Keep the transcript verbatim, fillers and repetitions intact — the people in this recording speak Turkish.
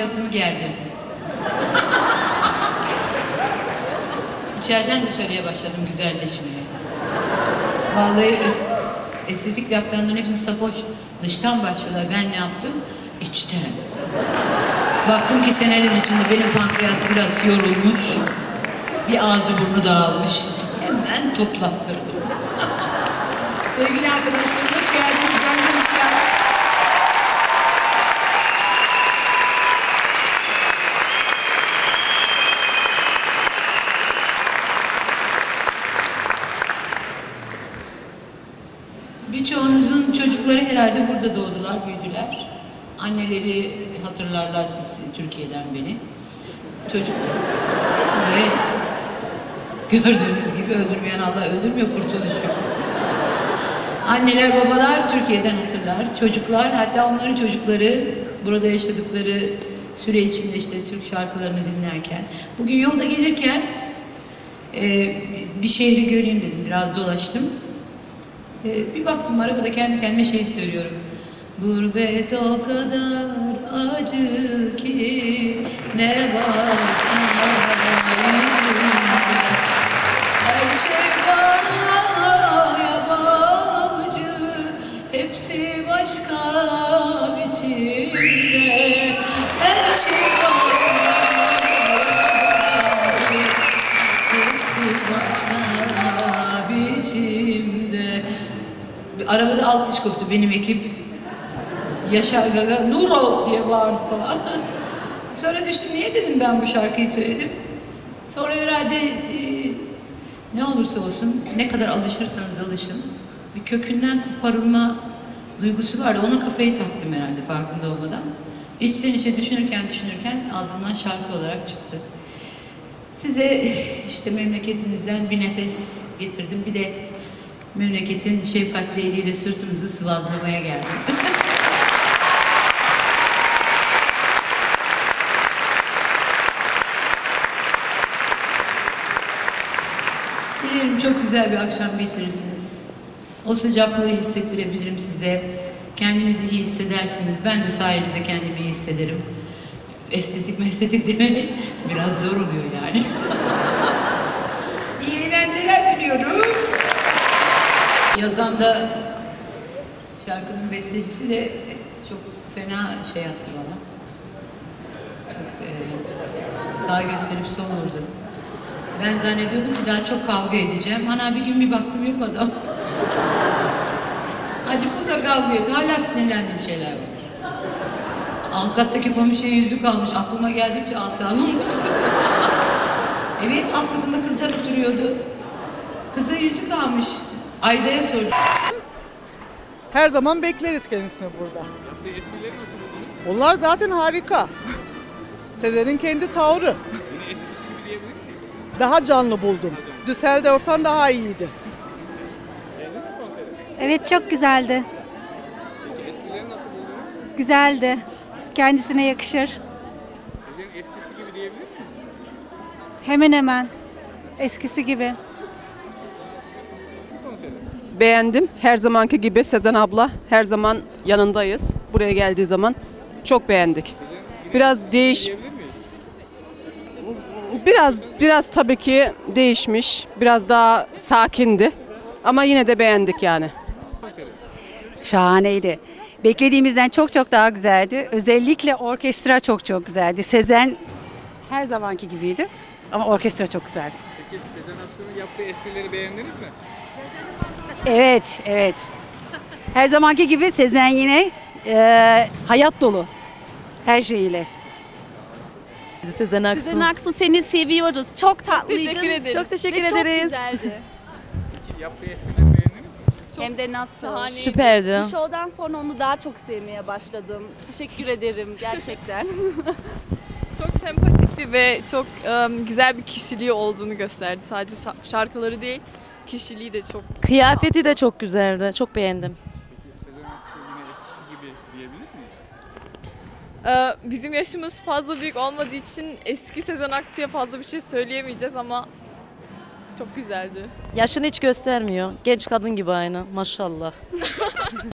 pampasımı gerdirdim. İçeriden dışarıya başladım güzelleşmeye. Vallahi estetik yaptıranların hepsi safoş. Dıştan başladılar. Ben ne yaptım? İçten. Baktım ki senelerin içinde benim pankreas biraz yorulmuş. Bir ağzı burnu dağılmış. Hemen toplattırdım. Sevgili arkadaşlarım hoş geldiniz. Ben de hoş geldim. Birçoğunuzun çocukları herhalde burada doğdular, büyüdüler. Anneleri hatırlarlar biz Türkiye'den beni. Çocuk. Evet. Gördüğünüz gibi öldürmeyen Allah öldürmüyor, kurtuluş yok. Anneler, babalar Türkiye'den hatırlar. Çocuklar, hatta onların çocukları burada yaşadıkları süre içinde işte Türk şarkılarını dinlerken. Bugün yolda gelirken e, bir şehri göreyim dedim, biraz dolaştım. E, bir baktım arabada kendi kendime şey söylüyorum. Gurbet o kadar acı ki ne varsa içimde. Her şey bana yabancı, hepsi başka biçimde. Her şey bana yabancı, hepsi başka biçimde. Arabada alkış koptu benim ekip. Yaşar Gaga, Nuro diye bağırdı falan. Sonra düşündüm, niye dedim ben bu şarkıyı söyledim. Sonra herhalde e, ne olursa olsun, ne kadar alışırsanız alışın, bir kökünden koparılma duygusu vardı. Ona kafayı taktım herhalde farkında olmadan. İçten içe düşünürken düşünürken ağzımdan şarkı olarak çıktı. Size işte memleketinizden bir nefes getirdim. Bir de memleketin şefkatli eliyle sırtınızı sıvazlamaya geldim. Dilerim çok güzel bir akşam geçirirsiniz. O sıcaklığı hissettirebilirim size. Kendinizi iyi hissedersiniz. Ben de sayenizde kendimi iyi hissederim. Estetik estetik demeyi biraz zor oluyor yani. İyi eğlenceler diliyorum. Yazan da şarkının bestecisi de çok fena şey yaptı bana. Çok e, sağ gösterip sol vurdu. Ben zannediyordum ki daha çok kavga edeceğim. Ana bir gün bir baktım yok adam. Hadi bu da kavga et. Hala sinirlendiğim şeyler var. Alt kattaki komşuya yüzük almış. Aklıma geldikçe asabım bozuldu. Evet, alt katında kızlar oturuyordu. Kıza yüzük almış. Ayda'ya sordum. Her zaman bekleriz kendisini burada. Onlar zaten harika. Sezen'in kendi tavrı. Daha canlı buldum. Düsseldorf'tan daha iyiydi. Evet, çok güzeldi. Güzeldi. Kendisine yakışır. Sezen'in eskisi gibi diyebilir miyiz? Hemen hemen. Eskisi gibi. Beğendim. Her zamanki gibi Sezen abla. Her zaman yanındayız. Buraya geldiği zaman. Çok beğendik. Biraz değiş... Biraz biraz tabii ki değişmiş. Biraz daha sakindi. Ama yine de beğendik yani. Şahaneydi. Beklediğimizden çok çok daha güzeldi. Özellikle orkestra çok çok güzeldi. Sezen her zamanki gibiydi ama orkestra çok güzeldi. Peki Sezen Aksu'nun yaptığı esprileri beğendiniz mi? Evet, evet. Her zamanki gibi Sezen yine e, hayat dolu her şeyiyle. Sezen Aksu. Sezen Aksu, seni seviyoruz. Çok tatlıydın. Teşekkür ederiz. Çok teşekkür Ve ederiz. Çok güzeldi. Peki yaptığı esprileri beğendiniz mi? Hem de nasıl? Süperdi. Bu şovdan sonra onu daha çok sevmeye başladım. Teşekkür ederim gerçekten. Çok sempatikti ve çok um, güzel bir kişiliği olduğunu gösterdi. Sadece şarkıları değil, kişiliği de çok. Kıyafeti de çok güzeldi. Çok beğendim. Peki Sezen Aksu yine eskisi gibi diyebilir miyiz? Ee, bizim yaşımız fazla büyük olmadığı için eski Sezen Aksu'ya fazla bir şey söyleyemeyeceğiz ama çok güzeldi. Yaşını hiç göstermiyor. Genç kadın gibi aynı. Maşallah.